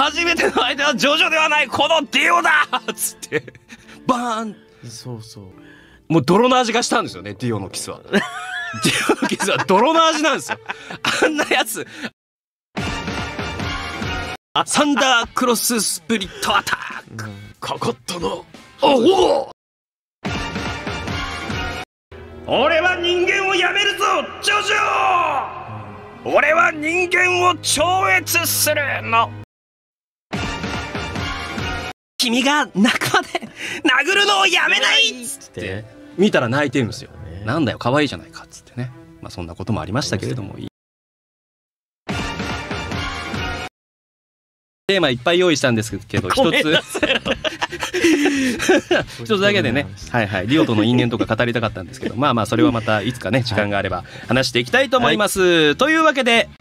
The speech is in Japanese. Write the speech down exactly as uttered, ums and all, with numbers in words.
初めての相手はジョジョではないこのディオだっつってバーン。 そうそう。 もう泥の味がしたんですよね、ディオのキスは。ディオのキスは泥の味なんですよ。あんなやつ。サンダークロススプリットアタック、うん、かかったな。おお、俺は人間をやめるぞジョジョ、俺は人間を超越するの。君が泣くまで殴るのをやめないっつって見たら泣いてるんですよ。なんだよ可愛いじゃないかっつってね。まあそんなこともありましたけれども、テーマいっぱい用意したんですけど、一つ一つだけでね、はいはい、リオとの因縁とか語りたかったんですけど、まあまあそれはまたいつかね時間があれば話していきたいと思います。はい、というわけで